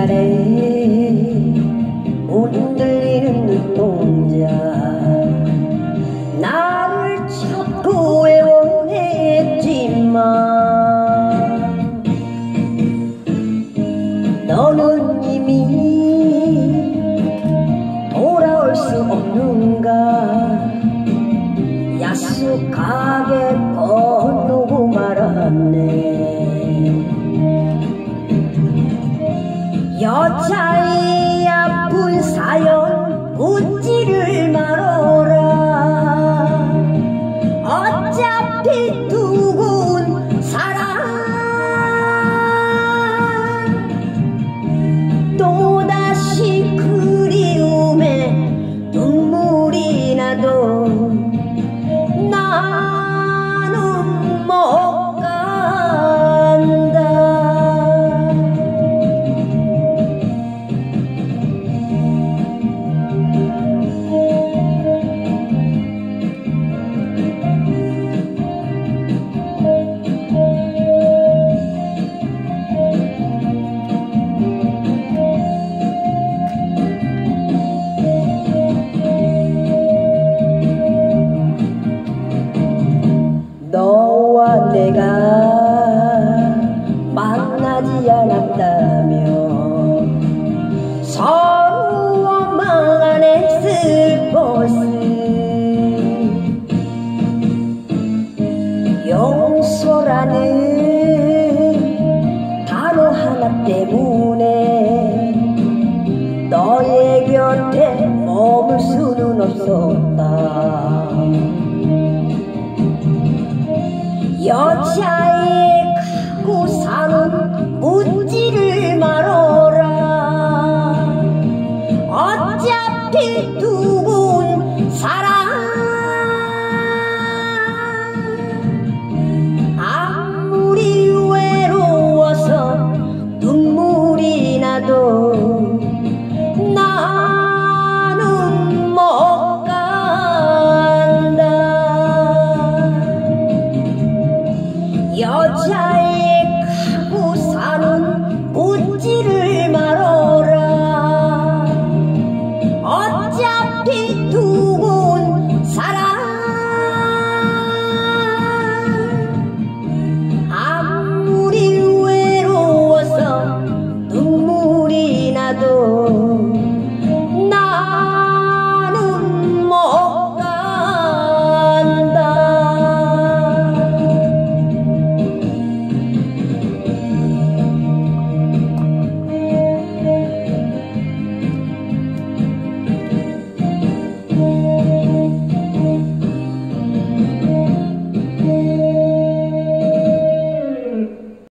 아래 흔들리는 눈동자 나를 찾고 애원했지만 너는 이미 돌아올 수 없는가 야속하게 건너고 말았네. 여자의 아픈 사연 묻지를 말어라. 어차피 두고온 사랑 또다시 그리움에 눈물이 나도 나는 못 간다. 너와 내가 만나지 않았다면 서로 원망했을 것을 용서라는 단어 하나 때문에 너의 곁에 머물 수는 없었다. 여자의 가고 사는 묻지를 말어라. 어차피 두고온 사랑 아무리 외로워서 눈물이 나도 나는 못 간다. 여자